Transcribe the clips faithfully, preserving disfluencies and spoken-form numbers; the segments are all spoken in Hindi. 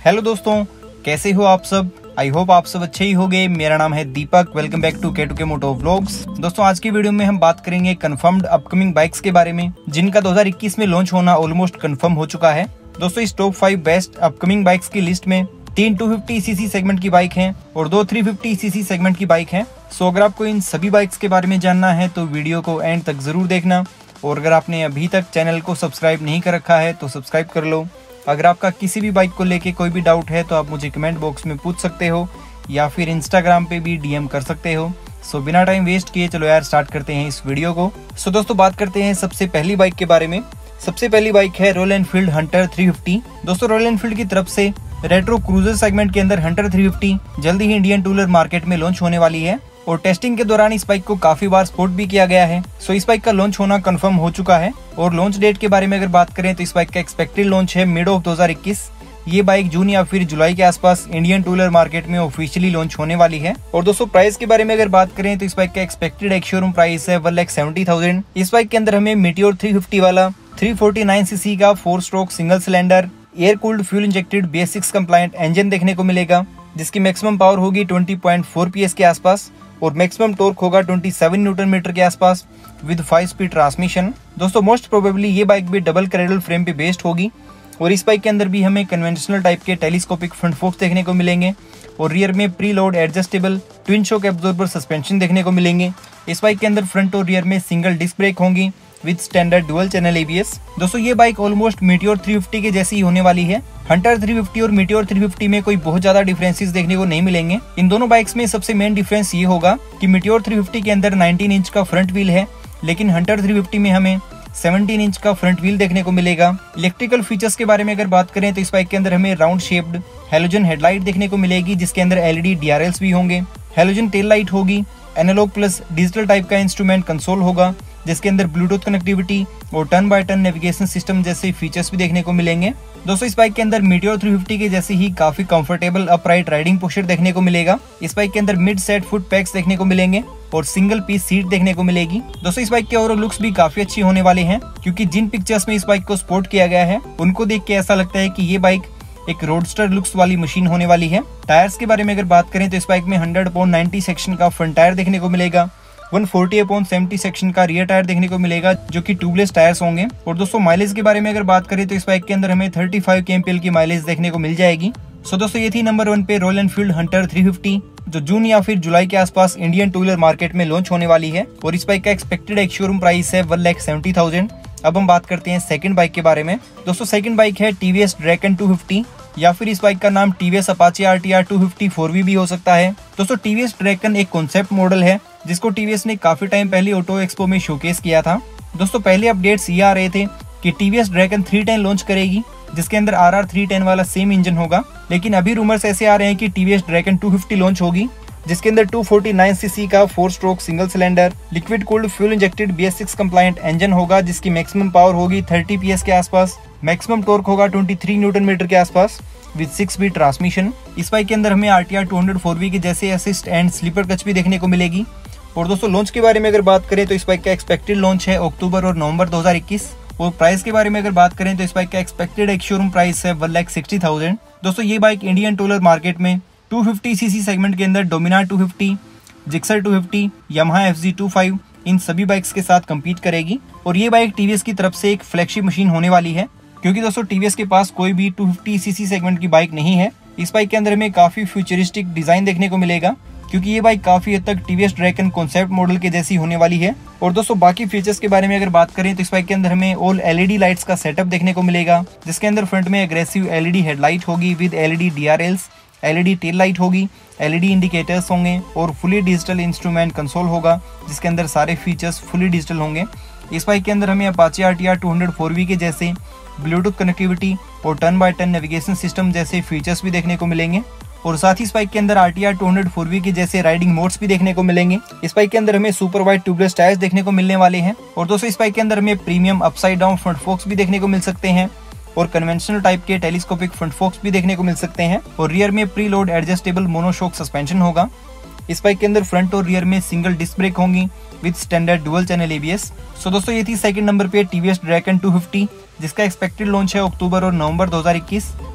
हेलो दोस्तों, कैसे हो आप सब। आई होप आप सब अच्छे ही होंगे। मेरा नाम है Deepak. Welcome back to K two K moto vlogs. दोस्तों, आज की वीडियो में हम बात करेंगे कंफर्म्ड अपकमिंग बाइक्स के बारे में, जिनका दो हज़ार इक्कीस में लॉन्च होना ऑलमोस्ट कंफर्म हो चुका है। दोस्तों, इस top five best upcoming bikes की लिस्ट में तीन टू फिफ्टी सीसी सेगमेंट की बाइक हैं और दो थ्री फिफ्टी सीसी सेगमेंट की बाइक हैं। सो अगर आपको इन सभी बाइक्स के बारे में जानना है तो वीडियो को एंड तक जरूर देखना। और अगर आपने अभी तक चैनल को सब्सक्राइब नहीं कर रखा है तो सब्सक्राइब कर लो। अगर आपका किसी भी बाइक को लेके कोई भी डाउट है तो आप मुझे कमेंट बॉक्स में पूछ सकते हो या फिर इंस्टाग्राम पे भी डीएम कर सकते हो। सो बिना टाइम वेस्ट किए चलो यार स्टार्ट करते हैं इस वीडियो को। सो दोस्तों, बात करते हैं सबसे पहली बाइक के बारे में। सबसे पहली बाइक है Royal Enfield Hunter three fifty. दोस्तों, रॉयल एनफील्ड की तरफ से रेट्रो क्रूजर सेगमेंट के अंदर हंटर थ्री फिफ्टी जल्दी ही इंडियन टूलर मार्केट में लॉन्च होने वाली है और टेस्टिंग के दौरान इस बाइक को काफी बार सपोर्ट भी किया गया है। सो इस बाइक का लॉन्च होना कंफर्म हो चुका है। और लॉन्च डेट के बारे में अगर बात करें तो इस बाइक का एक्सपेक्टेड लॉन्च है मिड ऑफ दो हज़ार इक्कीस। ये बाइक जून या फिर जुलाई के आसपास इंडियन टूलर मार्केट में ऑफिशियली लॉन्च होने वाली है। और दोस्तों, प्राइस के बारे में अगर बात करें तो इस बाइक का एक्सपेक्टेड एक शोरूम प्राइस है वन लाख सेवेंटी थाउजेंड। इस बाइक के अंदर हमें मीटियोर थ्री फिफ्टी वाला थ्री फोर्टी नाइन सीसी का four stroke single cylinder air cooled fuel injected B S six compliant engine देखने को मिलेगा, जिसकी मैक्सिमम पावर होगी twenty point four P S के आसपास और मैक्सिमम टॉर्क होगा सत्ताईस न्यूटन मीटर के आसपास विद फाइव स्पीड ट्रांसमिशन। दोस्तों, मोस्ट प्रोबेबली ये बाइक भी डबल क्रेडल फ्रेम पे बेस्ड होगी और इस बाइक के अंदर भी हमें कन्वेंशनल टाइप के टेलीस्कोपिक फ्रंट फोक्स देखने को मिलेंगे और रियर में pre load adjustable twin shock absorber suspension देखने को मिलेंगे। इस बाइक के अंदर फ्रंट और रियर में सिंगल डिस्क ब्रेक होंगी with standard dual channel A B S. दोस्तों, ये bike almost Meteor three fifty के जैसी ही होने वाली है। हंटर थ्री फिफ्टी और मीटियोर थ्री फिफ्टी में कोई बहुत ज्यादा डिफरेंसेस देखने को नहीं मिलेंगे। इन दोनों बाइक्स में सबसे मेन डिफरेंस ये होगा कि मीटियोर थ्री फिफ्टी के अंदर नाइनटीन इंच का फ्रंट व्हील है, लेकिन हंटर थ्री फिफ्टी में हमें सेवनटीन इंच का फ्रंट व्हील देखने को मिलेगा। इलेक्ट्रिकल फीचर्स के बारे में अगर बात करें तो इस बाइक के अंदर हमें राउंड शेप्ड हेलोजन हेडलाइट देखने को मिलेगी, जिसके अंदर एलईडी डी आर एल्स भी होंगे। हेलोजन टेल लाइट होगी। एनालॉग प्लस डिजिटल टाइप का इंस्ट्रूमेंट कंसोल होगा, जिसके अंदर ब्लूटूथ कनेक्टिविटी और turn by turn navigation system जैसे फीचर्स भी देखने को मिलेंगे। दोस्तों, इस बाइक के अंदर मीटियोर थ्री फिफ्टी के जैसे ही काफी कंफर्टेबल अपराइट राइडिंग पोस्चर देखने को मिलेगा। इस बाइक के अंदर मिड सेट फुट पैक्स देखने को मिलेंगे और सिंगल पीस सीट देखने को मिलेगी। दोस्तों, इस बाइक के ओवरऑल लुक्स भी काफी अच्छी होने वाले हैं, क्योंकि जिन पिक्चर्स में इस बाइक को स्पोर्ट किया गया है उनको देख के ऐसा लगता है कि ये बाइक एक रोडस्टर लुक्स वाली मशीन होने वाली है। टायर्स के बारे में अगर बात करें तो इस बाइक में हंड्रेड अपॉन नाइंटी सेक्शन का फ्रंट टायर देखने को मिलेगा, one forty upon seventy section का रियर टायर देखने को मिलेगा, जो कि ट्यूबलेस टायर्स होंगे। और दोस्तों, माइलेज के बारे में अगर बात करें तो इस बाइक के अंदर हमें thirty five K M P L की माइलेज देखने को मिल जाएगी। सो दोस्तों, ये थी नंबर वन पे Royal Enfield Hunter three fifty, जो जून या फिर जुलाई के आसपास इंडियन टूलर मार्केट में लॉन्च होने वाली है और इस बाइक का एक्सपेक्टेड एक शोरूम प्राइस है वन लाख सेवेंटी थाउजेंड। अब हम बात करते हैं सेकंड बाइक के बारे में। दोस्तों, सेकंड बाइक है टीवीएस ड्रैगन टू फिफ्टी या फिर इस बाइक का नाम TVS Apache RTR two fifty four V भी हो सकता है। दोस्तों, टीवीएस ड्रैगन एक कॉन्सेप्ट मॉडल है जिसको टीवीएस ने काफी टाइम पहले ऑटो एक्सपो में शोकेस किया था। दोस्तों, पहले अपडेट्स ये आ रहे थे कि TVS Dragon three ten launch करेगी, जिसके अंदर आर आर थ्री टेन वाला सेम इंजन होगा, लेकिन अभी रूमर्स ऐसे आ रहे हैं कि TVS Dragon two fifty launch होगी, जिसके अंदर टू फोर्टी नाइन सीसी का four stroke single cylinder liquid cooled fuel injected B S six compliant engine होगा, जिसकी मैक्सिमम पावर होगी थर्टी पी एस के आसपास, मैक्सिमम टॉर्क होगा ट्वेंटी थ्री न्यूटन मीटर के आसपास विद सिक्स स्पीड ट्रांसमिशन। इस बाइक के अंदर हमें RTR two hundred four V के जैसे असिस्ट एंड स्लीपर क्लच भी देखने को मिलेगी। और दोस्तों, लॉन्च के बारे में अगर बात करें तो इस बाइक का एक्सपेक्टेड लॉन्च है अक्टूबर और नवंबर दो हज़ार इक्कीस। और प्राइस के बारे में अगर बात करें तो इस बाइक का एक्सपेक्टेड एक शोरूम प्राइस है वन लाख सिक्सटी थाउजेंड। दोस्तों, ये बाइक इंडियन टूलर मार्केट में टू फिफ्टी सीसी सेगमेंट के अंदर Dominar two fifty, Gixxer two fifty, Yamaha F Z two five इन सभी बाइक्स के साथ कम्पीट करेगी। और ये बाइक टीवीएस की तरफ से एक फ्लैगशिप मशीन होने वाली है, क्योंकि दोस्तों टीवीएस के पास कोई भी टू फिफ्टी सीसी सेगमेंट की बाइक नहीं है। इस बाइक के अंदर हमें काफी फ्यूचरिस्टिक डिजाइन देखने को मिलेगा, क्योंकि ये बाइक काफी हद तक टीवीएस ड्रैगन कॉन्सेप्ट मॉडल के जैसी होने वाली है। और दोस्तों, बाकी फीचर्स के बारे में अगर बात करें तो इस बाइक के अंदर हमें ऑल एलईडी लाइट्स का सेटअप देखने को मिलेगा, जिसके अंदर फ्रंट में एग्रेसिव एलईडी हेडलाइट होगी with LED D R Ls, LED tail light होगी, एलईडी इंडिकेटर्स होंगे और फुली डिजिटल इंस्ट्रूमेंट कंसोल होगा, जिसके अंदर सारे फीचर्स फुली डिजिटल होंगे। इस बाइक के अंदर हमें Apache RTR two hundred four V के जैसे ब्लूटूथ कनेक्टिविटी और turn by turn navigation system जैसे फीचर्स भी देखने को मिलेंगे और साथ ही इस बाइक के अंदर RTR two hundred four V के जैसे राइडिंग मोड्स भी देखने को मिलेंगे। इस बाइक के अंदर हमें सुपर वाइड ट्यूबलेस टायर्स देखने को मिलने वाले हैं और दोस्तों, इस बाइक के अंदर हमें premium upside down front forks भी देखने को मिल सकते हैं और कन्वेंशनल टाइप के टेलीस्कोपिक फ्रंट फोक्स भी देखने को मिल सकते हैं और रियर में pre load adjustable monoshock suspension होगा। इस बाइक के अंदर फ्रंट और रियर में सिंगल डिस्क ब्रेक होंगी with standard dual channel A B S. So दोस्तों, ये थी सेकंड नंबर पे टीवीएस ड्रैगन टू फिफ्टी, जिसका एक्सपेक्टेड लॉन्च है अक्टूबर और नवंबर दो हज़ार इक्कीस।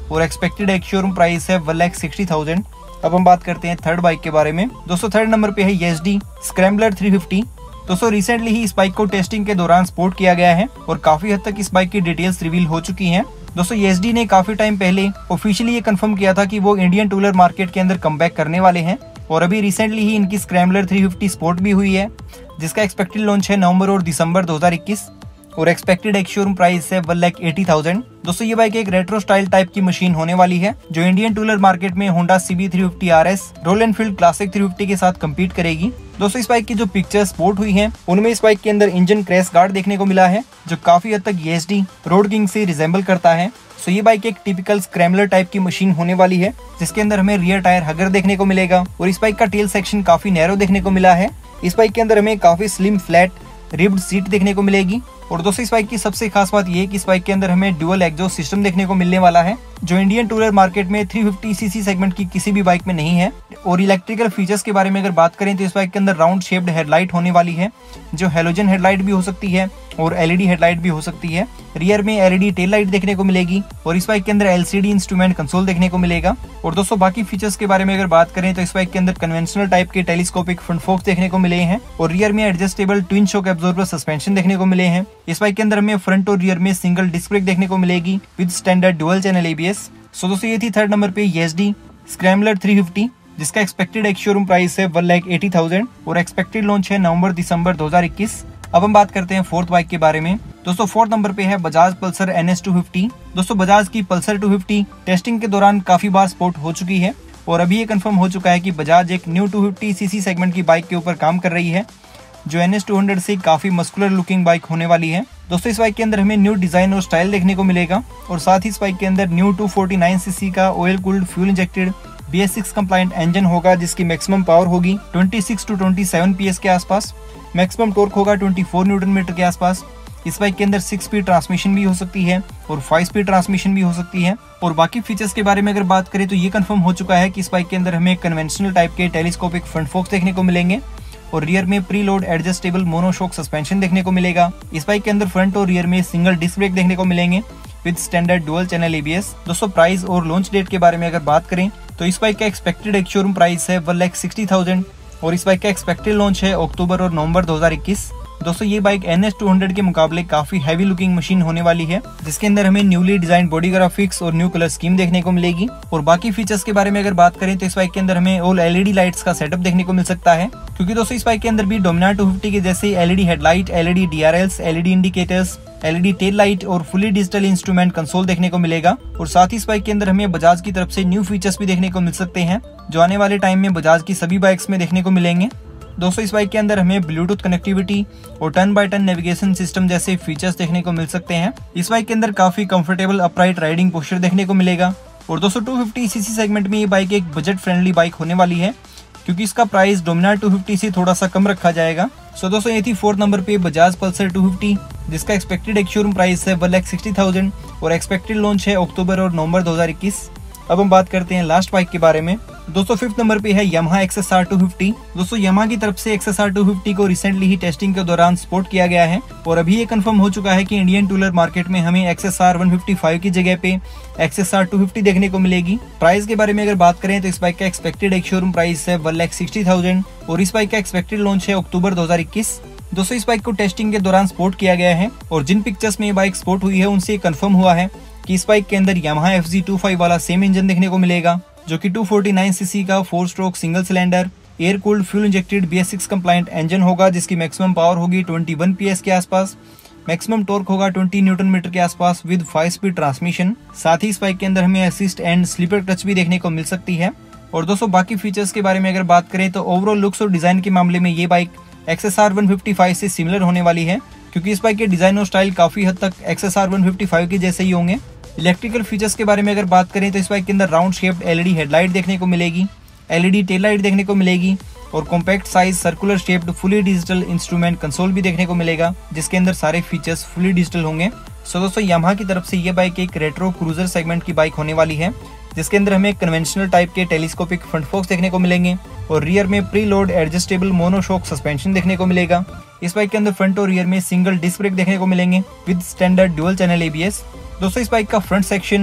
और एक्सपेक्टेड एक शोरूम प्राइस है वन लाख सिक्सटी थाउजेंड। अब हम बात करते हैं थर्ड बाइक के बारे में। दोस्तों थर्ड नंबर पे है येसडी स्क्रैम्बलर थ्री फिफ्टी। दोस्तों रिसेंटली ही इस बाइक को टेस्टिंग के दौरान स्पोर्ट किया गया है और काफी हद तक इस बाइक की डिटेल्स रिवील हो चुकी हैं। दोस्तों येसडी ने काफी टाइम पहले ऑफिशियली ये कंफर्म किया था कि वो इंडियन टूलर मार्केट के अंदर कमबैक करने वाले हैं और अभी रिसेंटली ही इनकी स्क्रैम्बलर थ्री फिफ्टी स्पोर्ट भी हुई है, जिसका एक्सपेक्टेड लॉन्च है नवंबर और दिसंबर दो हज़ार इक्कीस और एक्सपेक्टेड एक शोरूम प्राइस है वन लाख एटी थाउजेंड। दोस्तों ये बाइक एक रेट्रो स्टाइल टाइप की मशीन होने वाली है जो इंडियन टूलर मार्केट में Honda CB three fifty RS, Royal Enfield Classic three fifty के साथ कम्पीट करेगी। दोस्तों इस बाइक की जो पिक्चर्स स्पोर्ट हुई हैं उनमें इस बाइक के अंदर इंजन क्रैश गार्ड देखने को मिला है जो काफी हद तक येसडी रोड किंग से रिजेंबल करता है। सो ये बाइक एक टिपिकल स्क्रैम्बलर टाइप की मशीन होने वाली है जिसके अंदर हमें रियर टायर हगर देखने को मिलेगा और इस बाइक का टेल सेक्शन काफी नैरो देखने को मिला है। इस बाइक के अंदर हमें काफी स्लिम फ्लैट रिब्ड सीट देखने को मिलेगी और दोस्तों इस बाइक की सबसे खास बात ये है कि इस बाइक के अंदर हमें डुअल एग्जॉस्ट सिस्टम देखने को मिलने वाला है जो इंडियन टूलर मार्केट में थ्री फिफ्टी सीसी सेगमेंट की किसी भी बाइक में नहीं है। और इलेक्ट्रिकल फीचर्स के बारे में अगर बात करें तो इस बाइक के अंदर राउंड शेप्ड हेडलाइट होने वाली है जो हेलोजन हेडलाइट भी हो सकती है और एलईडी हेडलाइट भी हो सकती है। रियर में एलईडी टेल लाइट देखने को मिलेगी और इस बाइक के अंदर एलसीडी इंस्ट्रूमेंट कंसोल देखने को मिलेगा। और दोस्तों बाकी फीचर्स के बारे में अगर बात करें तो इस बाइक के अंदर कन्वेंशनल टाइप के टेलीस्कोपिक फ्रंट फोक्स देखने को मिले हैं और रियर में adjustable twin shock absorber suspension देखने को मिले हैं। इस बाइक के अंदर हमें फ्रंट और रियर में सिंगल डिस्क ब्रेक देखने को मिलेगी with standard dual channel ABS. So दोस्तों ये थी थर्ड नंबर पे येसडी स्क्रैम्बलर थ्री फिफ्टी जिसका एक्सपेक्टेड एक शोरूम प्राइस है वन लाख एटी थाउजेंड और एक्सपेक्टेड लॉन्च है नवंबर दिसंबर दो हज़ार इक्कीस। अब हम बात करते हैं फोर्थ बाइक के बारे में। दोस्तों फोर्थ नंबर पे है Bajaj Pulsar N S two fifty. दोस्तों बजाज की पल्सर टू फिफ्टी टेस्टिंग के दौरान काफी बार स्पोर्ट हो चुकी है और अभी ये कंफर्म हो चुका है कि बजाज एक new two fifty CC segment की बाइक के ऊपर काम कर रही है जो एन एस टू हंड्रेड से काफी मस्कुलर लुकिंग बाइक होने वाली है। दोस्तों इस बाइक के अंदर हमें न्यू डिजाइन और स्टाइल देखने को मिलेगा और साथ ही इस बाइक के अंदर new two forty nine CC का oil cooled fuel injected B S six compliant engine होगा जिसकी मैक्सिमम पावर होगी twenty six to twenty seven PS के आसपास। मैक्सिमम टॉर्क होगा ट्वेंटी फोर न्यूटन मीटर के आसपास। इस बाइक के अंदर सिक्स स्पीड ट्रांसमिशन भी हो सकती है और फाइव स्पीड ट्रांसमिशन भी हो सकती है। और बाकी फीचर्स के बारे में अगर बात करें तो ये कंफर्म हो चुका है कि इस बाइक के अंदर हमें कन्वेंशनल टाइप के टेलीस्कोपिक फ्रंट फोक्स देखने को मिलेंगे और रियर में pre load adjustable monoshock suspension देखने को मिलेगा। इस बाइक के अंदर फ्रंट और रियर में सिंगल डिस्क ब्रेक देखने को मिलेंगे with standard dual channel ABS. दोस्तों प्राइस और लॉन्च डेट के बारे में अगर बात करें तो इस बाइक का एक्सपेक्टेड एक शोरूम प्राइस है वन लाख सिक्सटी थाउजेंड और इस बाइक का एक्सपेक्टेड लॉन्च है अक्टूबर और नवंबर दो हज़ार इक्कीस। दोस्तों ये bike N S two hundred के मुकाबले काफी हैवी लुकिंग मशीन होने वाली है जिसके अंदर हमें न्यूली डिजाइन बॉडी ग्राफिक्स और न्यू कलर स्कीम देखने को मिलेगी। और बाकी फीचर्स के बारे में अगर बात करें तो इस बाइक के अंदर हमें ऑल एलईडी लाइट्स का सेटअप देखने को मिल सकता है क्योंकि दोस्तों इस बाइक के अंदर भी डोमिनार टू फिफ्टी के जैसे LED headlight, LED DRLs, LED indicators, LED tail light और फुली डिजिटल इंस्ट्रूमेंट कंसोल देखने को मिलेगा। और साथ ही इस बाइक के अंदर हमें बजाज की तरफ से न्यू फीचर्स भी देखने को मिल सकते हैं जो आने वाले टाइम में बजाज की सभी बाइक्स में देखने को मिलेंगे। दोस्तों इस बाइक के अंदर हमें ब्लूटूथ कनेक्टिविटी और turn by turn navigation system जैसे फीचर्स देखने को मिल सकते हैं। इस बाइक के अंदर काफी कंफर्टेबल अपराइट राइडिंग पोस्चर देखने को मिलेगा। और दोस्तों टू फिफ्टी सीसी सेगमेंट में ये बाइक एक बजट फ्रेंडली बाइक होने वाली है क्योंकि इसका प्राइस डोमिनार टू फिफ्टी से थोड़ा सा कम रखा जाएगा। सो दोस्तों ये थी फोर्थ नंबर पे बजाज पल्सर टू फिफ्टी जिसका एक्सपेक्टेड एक शोरूम प्राइस है वन लाख सिक्सटी थाउजेंड और एक्सपेक्टेड लॉन्च है अक्टूबर और नवंबर दो हज़ार इक्कीस। अब हम बात करते हैं लास्ट बाइक के बारे में। दोस्तों फिफ्थ नंबर पे है Yamaha X S R two fifty. दोस्तों यामाहा की तरफ से X S R two fifty को रिसेंटली ही टेस्टिंग के दौरान सपोर्ट किया गया है और अभी ये कंफर्म हो चुका है कि इंडियन टूलर मार्केट में हमें X S R one fifty five की जगह पे X S R two fifty देखने को मिलेगी। प्राइस के बारे में अगर बात करें तो इस बाइक का एक्सपेक्टेड एक शोरूम प्राइस है वन लाख सिक्सटी थाउजेंड और इस बाइक का एक्सपेक्टेड लॉन्च है अक्टूबर दो हज़ार इक्कीस। दोस्तों इस बाइक को टेस्टिंग के दौरान सपोर्ट किया गया है और जिन पिक्चर्स में ये बाइक सपोर्ट हुई है उनसे कंफर्म हुआ है कि इस बाइक के अंदर Yamaha F Z twenty five वाला सेम इंजन देखने को मिलेगा जो कि टू फोर्टी नाइन सीसी का four stroke single cylinder air cooled fuel injected B S six compliant engine होगा जिसकी मैक्सिमम पावर होगी ट्वेंटी वन पीएस के आसपास। मैक्सिमम टॉर्क होगा ट्वेंटी न्यूटन मीटर के आसपास विद फाइव स्पीड ट्रांसमिशन। साथ ही इस बाइक के अंदर हमें असिस्ट एंड स्लीपर टच भी देखने को मिल सकती है। और दोस्तों बाकी फीचर्स के बारे में अगर बात करें तो ओवरऑल लुक्स और डिजाइन के मामले में ये bike X S R one fifty five से सिमिलर होने वाली है क्योंकि इस बाइक के डिजाइन और स्टाइल काफी हद तक X S R one fifty five के जैसे ही होंगे। इलेक्ट्रिकल फीचर्स के बारे में अगर बात करें तो इस बाइक के अंदर राउंड शेप्ड एलईडी हेडलाइट देखने को मिलेगी, एलईडी टेल लाइट देखने को मिलेगी और compact size circular shaped fully digital instrument console भी देखने को मिलेगा जिसके अंदर सारे फीचर्स फुली डिजिटल होंगे। सो दोस्तों यामाहा की तरफ से ये बाइक एक रेट्रो क्रूजर सेगमेंट की बाइक होने वाली है जिसके अंदर हमें कन्वेंशनल टाइप के टेलीस्कोपिक फ्रंट फोक्स देखने को मिलेंगे और रियर में pre load adjustable monoshock suspension देखने को मिलेगा। इस बाइक के अंदर फ्रंट और रियर में सिंगल डिस्क ब्रेक देखने को मिलेंगे with standard dual channel ABS. दोस्तों इस बाइक का फ्रंट सेक्शन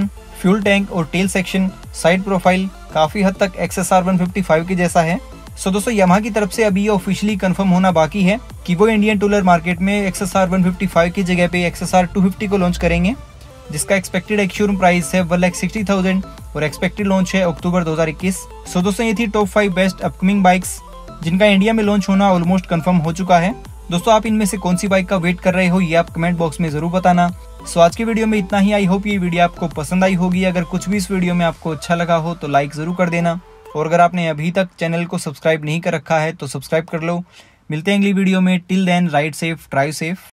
फ्यूल टैंक और टेल सेक्शन, साइड प्रोफाइल काफी हद तक X S R one fifty five के जैसा है। सो दोस्तों यामाहा की तरफ से अभी ये ऑफिशियली कंफर्म होना बाकी है कि वो इंडियन टूलर मार्केट में X S R one fifty five की जगह पे X S R two fifty को लॉन्च करेंगे, जिसका एक्सपेक्टेड एक्स-शोरूम प्राइस है वन लाख सिक्सटी थाउजेंड और एक्सपेक्टेड लॉन्च है अक्टूबर दो हज़ार इक्कीस। सो दोस्तों ये थी top five best upcoming bikes जिनका इंडिया में लॉन्च होना ऑलमोस्ट कंफर्म हो चुका है। दोस्तों आप इनमें से कौन सी बाइक का वेट कर रहे हो ये आप कमेंट बॉक्स में जरूर बताना। सो आज की वीडियो में इतना ही। आई होप ये वीडियो आपको पसंद आई होगी। अगर कुछ भी इस वीडियो में आपको अच्छा लगा हो तो लाइक जरूर कर देना, और अगर आपने अभी तक चैनल को सब्सक्राइब नहीं कर रखा है तो सब्सक्राइब कर लो। मिलते हैं अगली वीडियो में। Till then ride safe, drive safe.